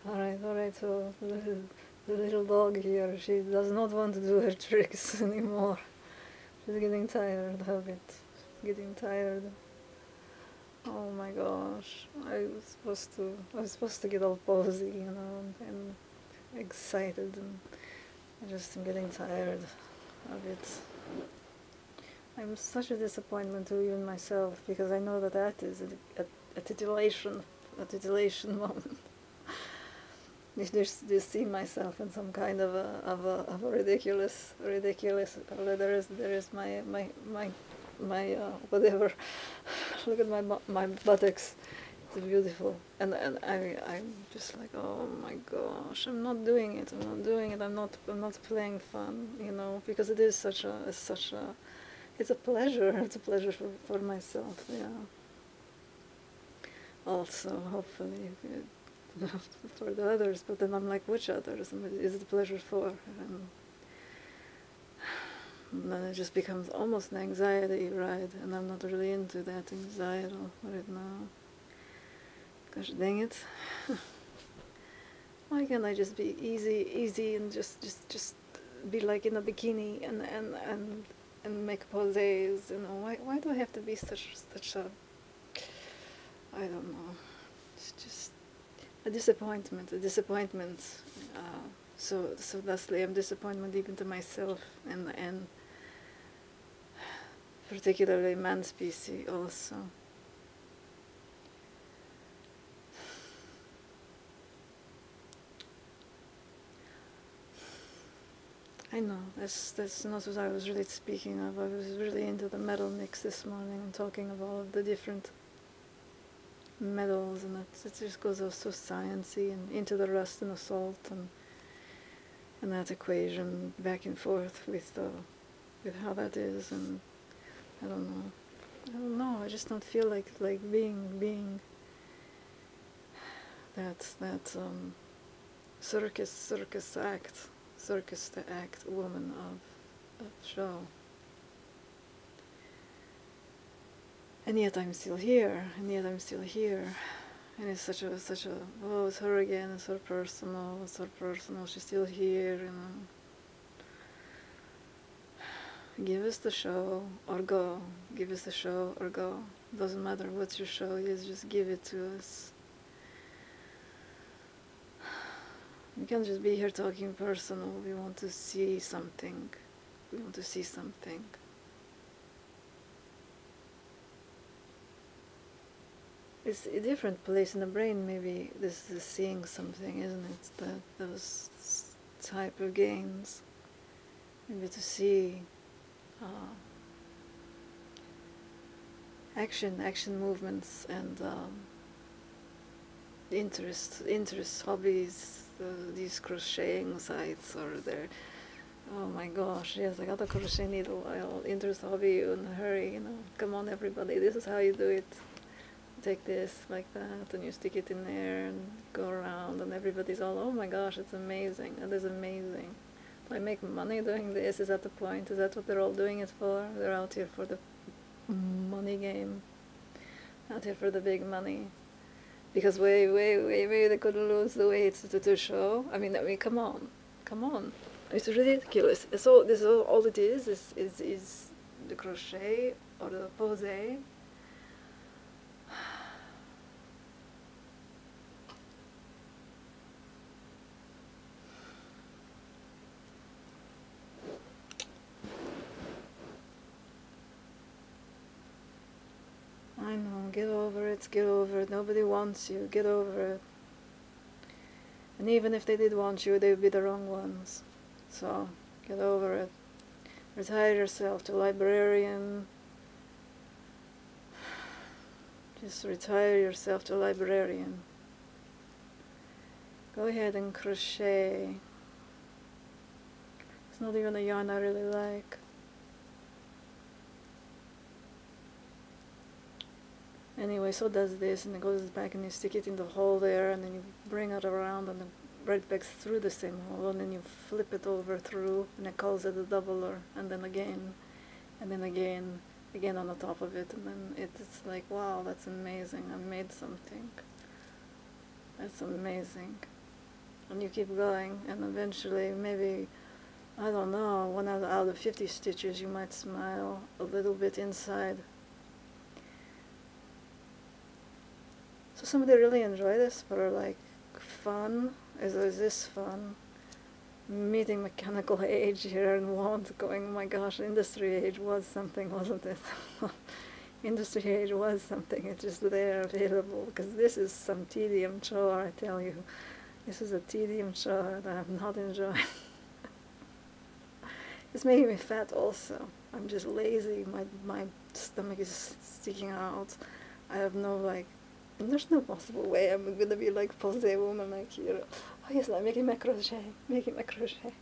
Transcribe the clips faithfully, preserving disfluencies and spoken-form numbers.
Alright, alright, so the little, the little dog here, she does not want to do her tricks anymore. She's getting tired of it. Getting tired. Oh my gosh. I was supposed to I was supposed to get all posy, you know, and, and excited, and I just am getting tired of it. I'm such a disappointment to even myself, because I know that that is a, a, a titillation, a titillation moment. You just, just see myself in some kind of a of a, of a ridiculous, ridiculous. There is there is my my my my uh, whatever. Look at my my buttocks. It's beautiful, and and I I'm just like, oh my gosh, I'm not doing it. I'm not doing it. I'm not I'm not playing fun, you know, because it is such a it's such a it's a pleasure. It's a pleasure for for myself. Yeah. Also, hopefully, for the others. But then I'm like, which others? Is it a pleasure for? And then it just becomes almost an anxiety ride, and I'm not really into that anxiety right now. Gosh dang it. Why can't I just be easy, easy, and just, just, just be like in a bikini and and and and make poses? You know, why why do I have to be such such a? I don't know. It's just a disappointment, a disappointment. Uh, so so thusly, I'm disappointment even to myself, and and particularly man species also. I know, that's, that's not what I was really speaking of. I was really into the metal mix this morning and talking of all of the different metals, and it, it just goes so sciencey and into the rust and the salt, and and that equation back and forth with the, with how that is, and I don't know. I don't know, I just don't feel like like being being that that um, circus circus act. Circus the act woman of, of show. And yet I'm still here, and yet I'm still here. And it's such a, such a, oh, it's her again, it's her personal, it's her personal, she's still here, you know. Give us the show, or go. Give us the show, or go. Doesn't matter what your show is, just give it to us. We can't just be here talking personal. We want to see something. We want to see something. It's a different place in the brain, maybe. This is seeing something, isn't it? That those type of gains. Maybe to see uh, action, action movements, and um, interests, interests, hobbies. Uh, these crocheting sites, or their, oh my gosh, yes, I got a crochet needle. I'll interest hobby you in a hurry, you know. Come on, everybody, this is how you do it. Take this like that, and you stick it in there and go around, and everybody's all, oh my gosh, it's amazing. It is amazing. Do I make money doing this? Is that the point? Is that what they're all doing it for? They're out here for the money game, out here for the big money. Because way, way, way, way they could lose the weight to the show. I mean, I mean, come on, come on. It's ridiculous. So this is all, all it is, is, is, is the crochet or the pose. I know, get over it, get over it. Nobody wants you, get over it. And even if they did want you, they would be the wrong ones. So, get over it. Retire yourself to librarian. Just retire yourself to librarian. Go ahead and crochet. It's not even a yarn I really like. Anyway, so does this, and it goes back, and you stick it in the hole there, and then you bring it around, and then right back through the same hole, and then you flip it over through, and it calls it a doubler, and then again, and then again, again on the top of it, and then it's like, wow, that's amazing, I made something. That's amazing. and you keep going, and eventually maybe, I don't know, one out of, out of fifty stitches you might smile a little bit inside. So somebody really enjoy this for like fun? Is, is this fun? Meeting mechanical age here and want going, oh my gosh, industry age was something, wasn't it? Industry age was something, it's just there available, because this is some tedium chore, I tell you. This is a tedium chore that I'm not enjoying. It's making me fat also. I'm just lazy, my, my stomach is sticking out. I have no like, there's no possible way I'm gonna be like posé woman like here. Oh yes, I'm making my crochet, making my crochet.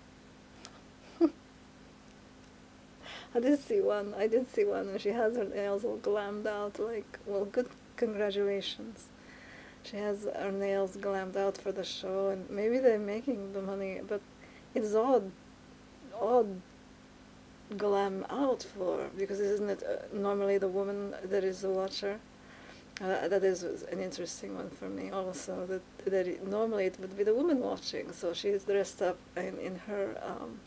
I did see one, I did see one, and she has her nails all glammed out, like, well, good, congratulations. She has her nails glammed out for the show, and maybe they're making the money, but it's odd, odd glam out for, because isn't it uh, normally the woman that is the watcher? Uh, that is an interesting one for me also, that, that it, normally it would be the woman watching, so she's dressed up in, in her um,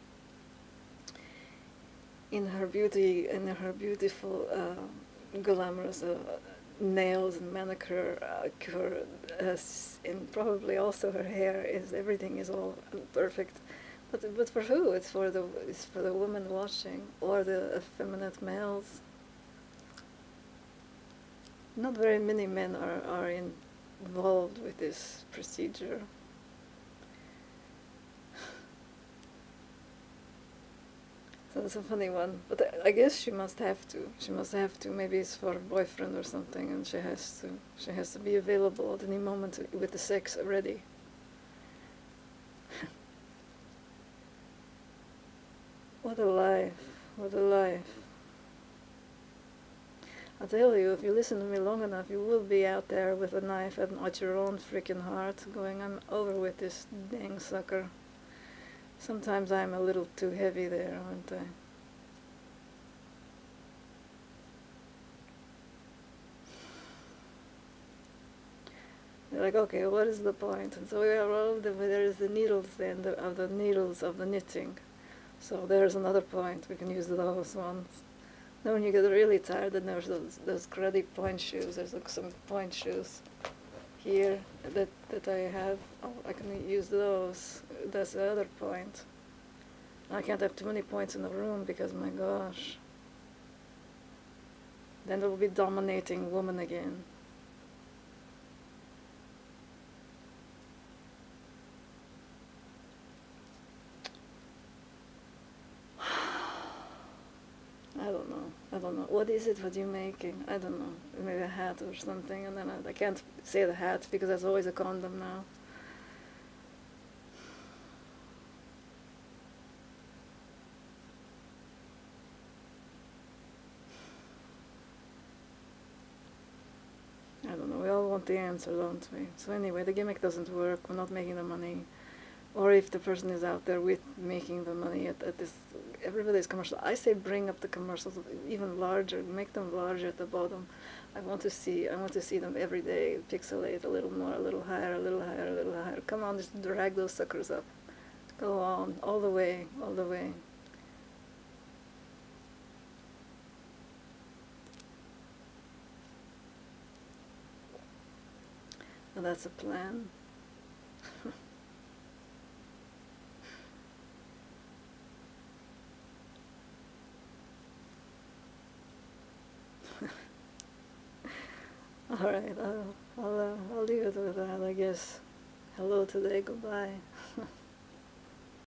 in her beauty, in her beautiful uh, glamorous uh, nails and manicure, uh, cure, uh, and probably also her hair is, everything is all perfect. But, but for who? It's for the, it's for the woman watching, or the effeminate males. Not very many men are, are in, involved with this procedure. So it's a funny one, but I guess she must have to. She must have to. Maybe it's for a boyfriend or something, and she has to. She has to be available at any moment with the sex ready. What a life! What a life! I tell you, if you listen to me long enough, you will be out there with a knife at, at your own freaking heart, going, "I'm over with this dang sucker." Sometimes I'm a little too heavy there, aren't I? They're like, okay, what is the point? And so we are all the, there's the needles then, the, of the needles of the knitting. So there's another point, we can use those ones. Then when you get really tired, then there's those, those cruddy point shoes. There's like some point shoes here that, that I have. Oh, I can use those. That's the other point. I can't have too many points in the room because, my gosh, then there will be dominating woman again. I don't know. I don't know. What is it what you're making? I don't know. Maybe a hat or something, and then I, I can't say the hat because there's always a condom now. I don't know, we all want the answer, don't we? So anyway, the gimmick doesn't work, we're not making the money. Or if the person is out there with making the money at, at this, everybody's commercial. I say bring up the commercials even larger, make them larger at the bottom. I want to see, I want to see them every day, pixelate a little more, a little higher, a little higher, a little higher. Come on, just drag those suckers up. Go on, all the way, all the way. Well, that's a plan. All right, I'll, I'll, uh, I'll leave it with that, I guess. Hello today, goodbye.